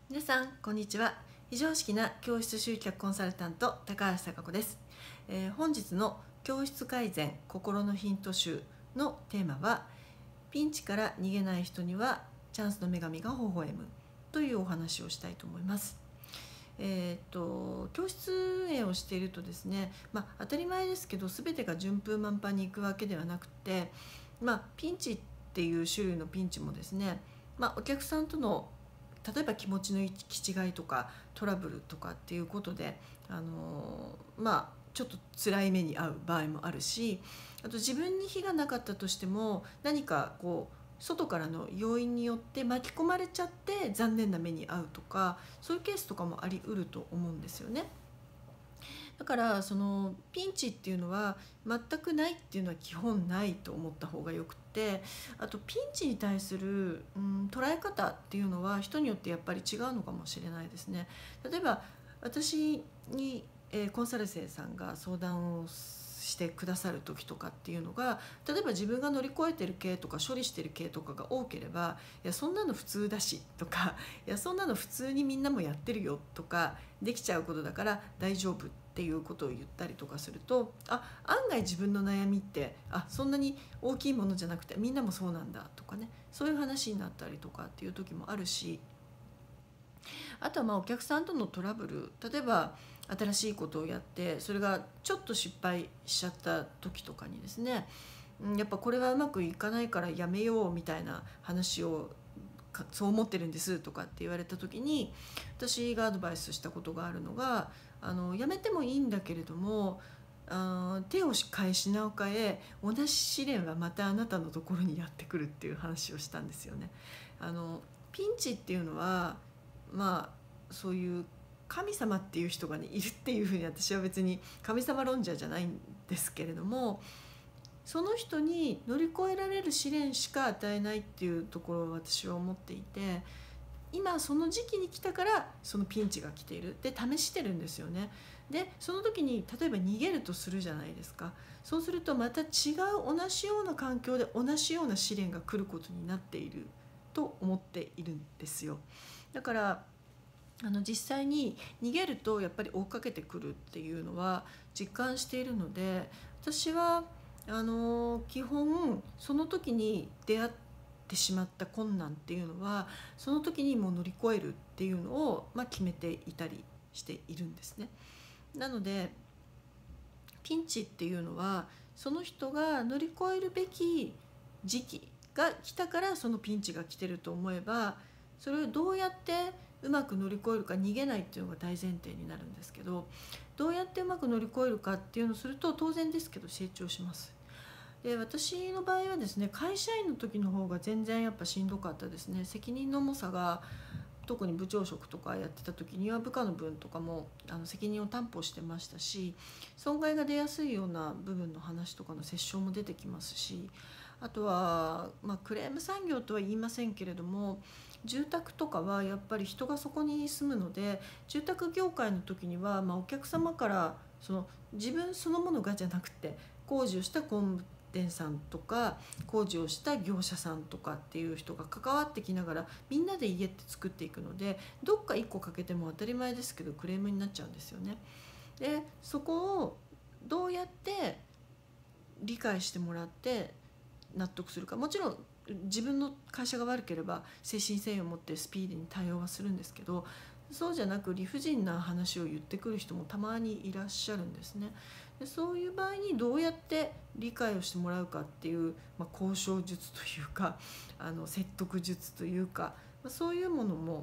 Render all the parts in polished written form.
皆さんこんにちは。非常識な教室集客コンサルタント高橋貴子です。本日の教室改善心のヒント集のテーマは、ピンチから逃げない人にはチャンスの女神が微笑むというお話をしたいと思います。教室運営をしているとですね、当たり前ですけど全てが順風満帆にいくわけではなくて、ピンチっていう種類のピンチもですね、お客さんとの例えば気持ちの行き違いとかトラブルとかっていうことでちょっと辛い目に遭う場合もあるし、あと自分に非がなかったとしても何か外からの要因によって巻き込まれちゃって残念な目に遭うとか、そういうケースとかもあり得ると思うんですよね。だからそのピンチっていうのは全くないっていうのは基本ないと思った方がよくて、あとピンチに対する、捉え方っていうのは人によってやっぱり違うのかもしれないですね。例えば私に、コンサル生さんが相談をしてくださる時とかっていうのが、例えば自分が乗り越えてる系とか処理してる系とかが多ければ、いやそんなの普通だしとか、いやそんなの普通にみんなもやってるよとか、できちゃうことだから大丈夫っていうことを言ったりとかすると、案外自分の悩みってそんなに大きいものじゃなくてみんなもそうなんだとかね、そういう話になったりとかっていう時もあるし、あとはお客さんとのトラブル、例えば新しいことをやってそれがちょっと失敗しちゃった時とかにですね、やっぱこれはうまくいかないからやめようみたいな話をそう思ってるんですとかって言われた時に、私がアドバイスしたことがあるのが、やめてもいいんだけれども、手を変え品を変え同じ試練はまたあなたのところにやってくるっていう話をしたんですよね。ピンチっていうのはそういう神様っていう人が、いるっていうふうに私は別に神様論者じゃないんですけれども、その人に乗り越えられる試練しか与えないっていうところを私は思っていて、今その時期に来たからそのピンチが来ているで試してるんですよね。でその時に例えば逃げるとするじゃないですか。そうするとまた違う同じような環境で同じような試練が来ることになっていると思っているんですよ。だから実際に逃げるとやっぱり追っかけてくるっていうのは実感しているので、私は基本その時に出会ってしまった困難っていうのはその時にもう乗り越えるっていうのを、決めていたりしているんですね。なのでピンチっていうのはその人が乗り越えるべき時期が来たからそのピンチが来てると思えば、それをどうやってうまく乗り越えるか、逃げないっていうのが大前提になるんですけど、どうやってうまく乗り越えるかっていうのをすると当然ですけど成長します。で私の場合はですね、会社員の時の方が全然やっぱしんどかったですね。責任の重さが、特に部長職とかやってた時には部下の分とかも責任を担保してましたし、損害が出やすいような部分の話とかの折衝も出てきますし、あとは、クレーム産業とは言いませんけれども、住宅とかはやっぱり人がそこに住むので、住宅業界の時には、お客様から自分そのものがじゃなくて、工事をした工務店さんとか工事をした業者さんとかっていう人が関わってきながらみんなで家って作っていくので、どっか1個欠けても当たり前ですけどクレームになっちゃうんですよね。でそこをどうやって理解してもらって納得するか、もちろん自分の会社が悪ければ誠心誠意を持ってスピーディーに対応はするんですけど、そうじゃなく理不尽な話を言ってくる人もたまにいらっしゃるんですね。でそういう場合にどうやって理解をしてもらうかっていう、交渉術というか説得術というか、そういうものも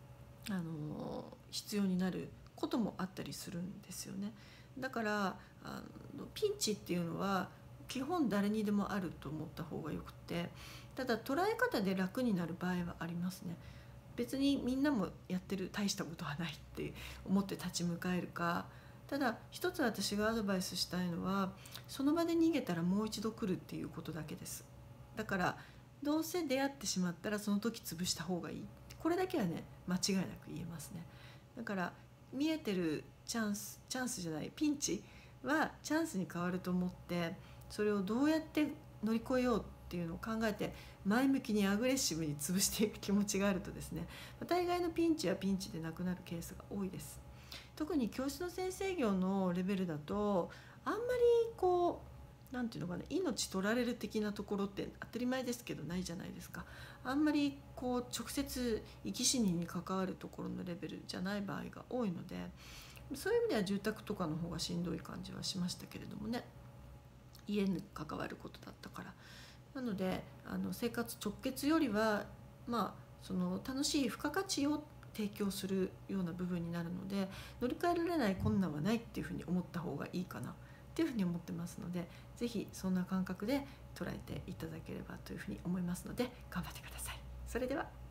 必要になることもあったりするんですよね。だからピンチっていうのは基本誰にでもあると思った方がよくて、ただ捉え方で楽になる場合はありますね。別にみんなもやってる大したことはないって思って立ち向かえるか、ただ一つ私がアドバイスしたいのは、その場で逃げたらもう一度来るっていうことだけです。だからどうせ出会ってしまったらその時潰した方がいい、これだけはね間違いなく言えますね。だから見えてるチャンスじゃないピンチはチャンスに変わると思って、それをどうやって乗り越えようってっていうのを考えて前向きにアグレッシブに潰していく気持ちがあるとですね、大概のピンチはピンチでなくなるケースが多いです。特に教室の先生業のレベルだとあんまりこうなんていうのかな、命取られる的なところって当たり前ですけどないじゃないですか。あんまりこう直接生き死にに関わるところのレベルじゃない場合が多いので、そういう意味では住宅とかの方がしんどい感じはしましたけれどもね、家に関わることだったから。なので生活直結よりはその楽しい付加価値を提供するような部分になるので、乗り換えられない困難はないっていうふうに思った方がいいかなっていうふうに思ってますので、是非そんな感覚で捉えていただければというふうに思いますので頑張ってください。それでは。